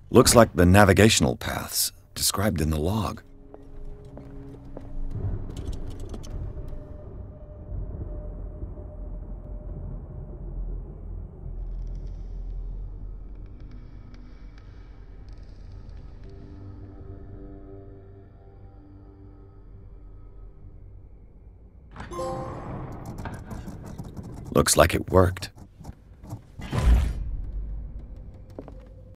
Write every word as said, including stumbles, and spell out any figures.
Looks like the navigational paths described in the log. Looks like it worked.